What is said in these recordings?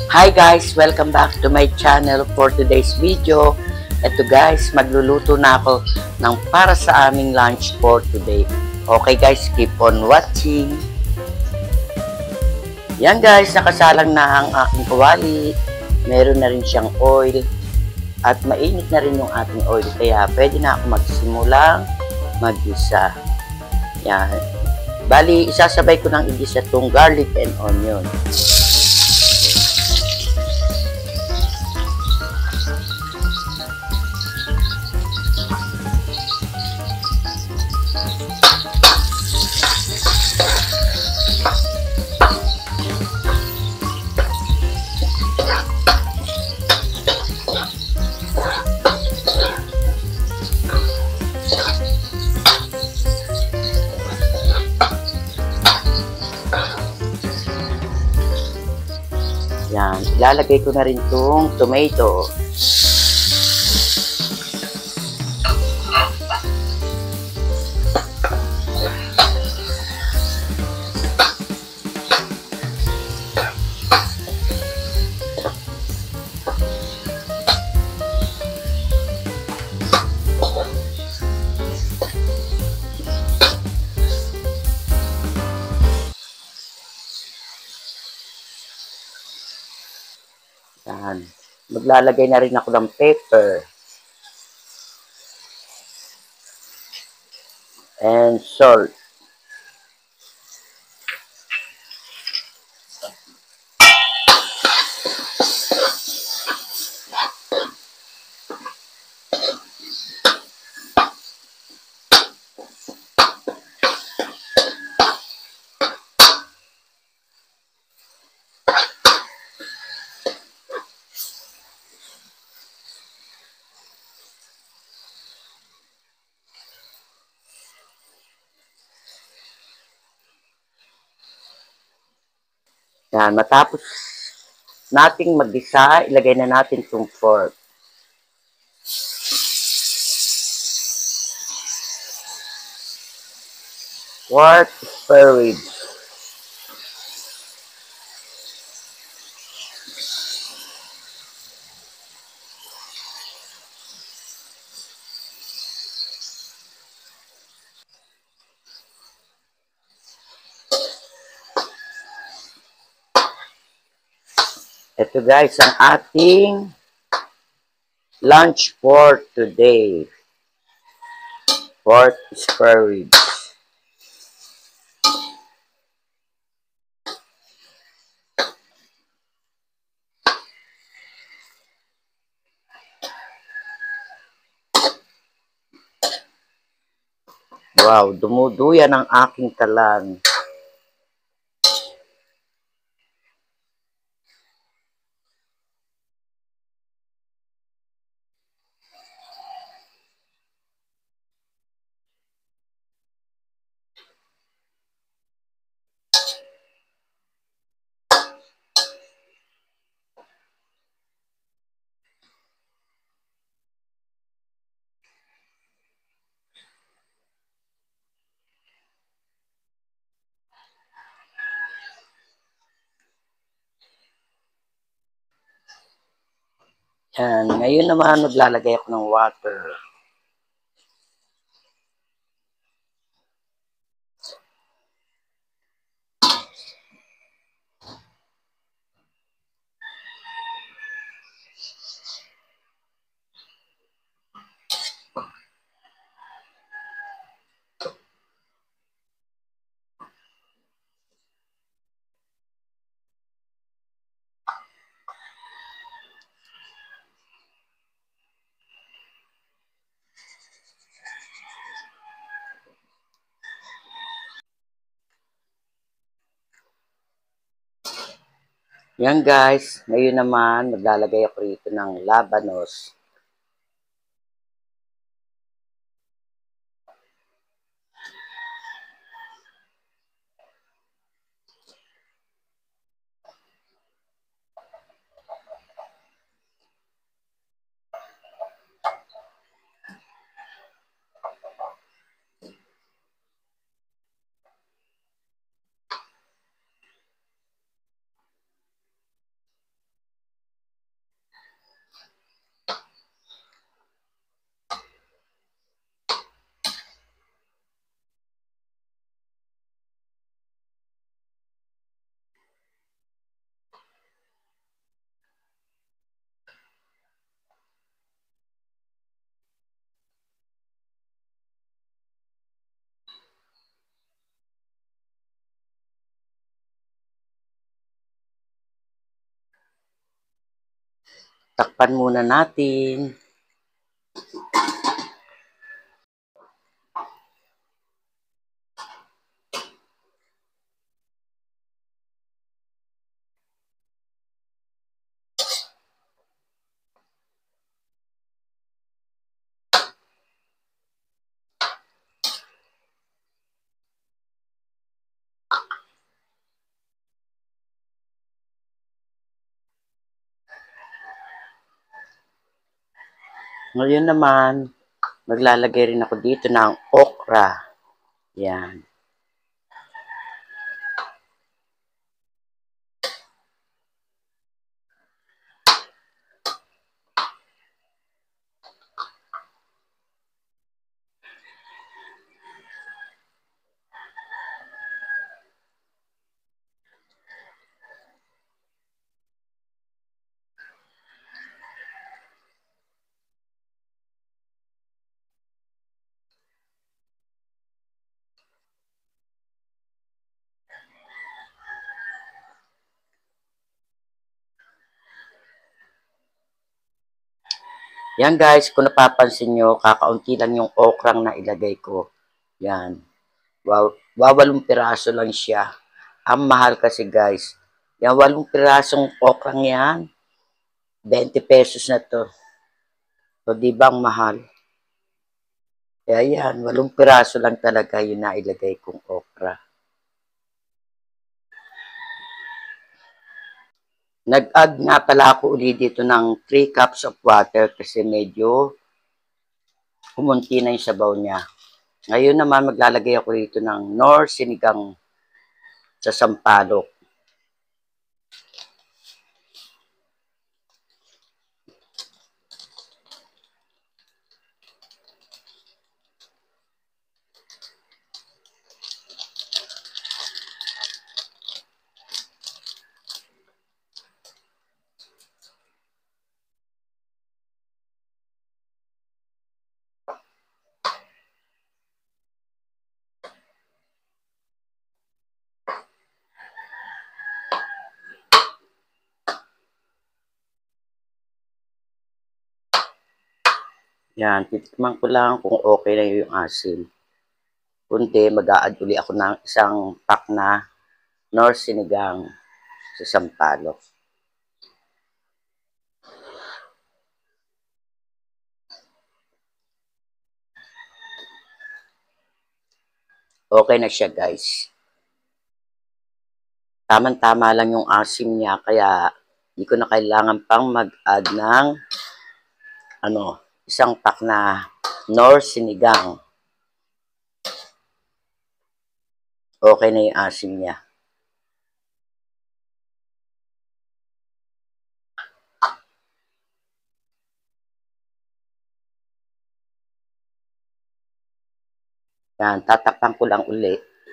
Hi guys! Welcome back to my channel for today's video. Ito guys, magluluto na ako ng para sa aming lunch for today. Okay guys, keep on watching. Yan guys, nakasalang na ang aking kawali. Meron na rin siyang oil. At mainit na rin yung ating oil. Kaya pwede na ako magsimulang mag-isa. Yan. Bali, isasabay ko ng igisa itong garlic and onion. Yan, ilalagay ko na rin itong tomato. Yan. Maglalagay na rin ako ng pepper. And salt. Yan, matapos nating mag-isa, ilagay na natin itong pork. Pork spare ribs. Ito guys, ang ating lunch for today. Pork spare ribs. Wow, dumuduyan ang aking talan. Yan, ngayon naman maglalagay ako ng water. Yan guys, ngayon naman maglalagay ako rito ng labanos. Takpan muna natin. Ngayon naman, maglalagay rin ako dito ng okra. Yan. Yan guys, kung napapansin nyo, kakaunti lang yung okrang na ilagay ko. Yan. Wow, 8 piraso lang siya. Ang mahal kasi guys. Yan, 8 pirasong okrang yan. 20 pesos na to. So, di ba ang mahal? Kaya yan, 8 piraso lang talaga yun na ilagay kong okra. Nag-add nga pala ako ulit dito ng 3 cups of water kasi medyo kumunti na yung sabaw niya. Ngayon naman maglalagay ako dito ng Knorr sinigang sa sampalok. Yan, titikman ko lang kung okay na yung asin. Kundi, mag-a-add uli ako ng isang pack na Knorr sinigang sa sampalok. Okay na siya guys. Tama-tama lang yung asim niya kaya hindi ko na kailangan pang mag-add ng isang pack na Knorr sinigang. Okay na yung asim niya. Yan, tatakpan ko lang uli.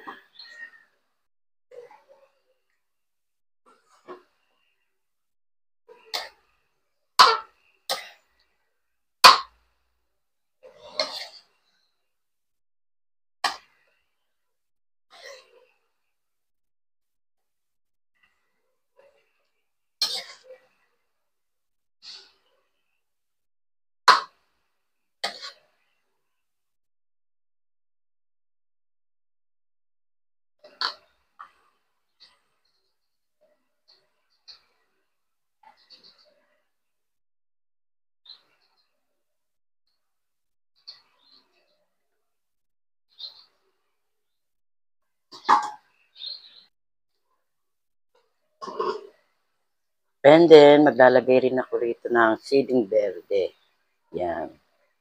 And then, maglalagay rin ako rito ng siling verde. Yan.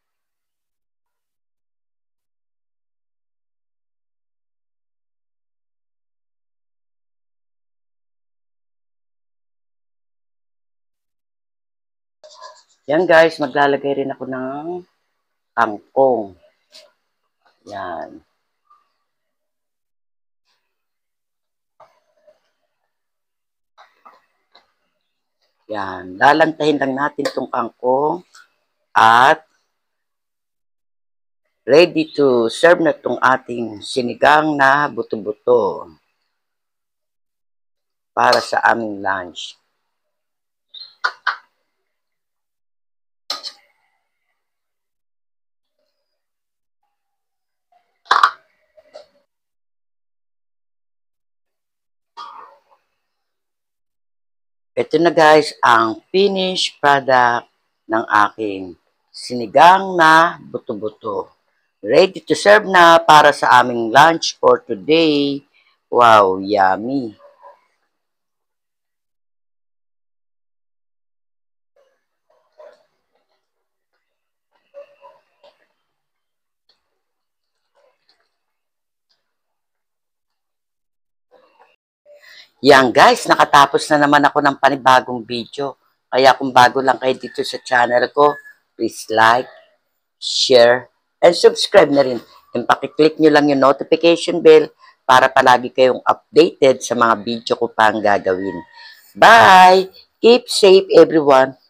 Yan guys, maglalagay rin ako ng kangkong. Yan. Yan. Lalantahin lang natin itong kangkong at ready to serve na itong ating sinigang na buto-buto para sa aming lunch. Ito na guys, ang finished product ng aking sinigang na buto-buto. Ready to serve na para sa aming lunch for today. Wow, yummy! Yan guys, nakatapos na naman ako ng panibagong video. Kaya kung bago lang kayo dito sa channel ko, please like, share, and subscribe na rin. And pakiclick nyo lang yung notification bell para palagi kayong updated sa mga video ko pang gagawin. Bye! Keep safe everyone!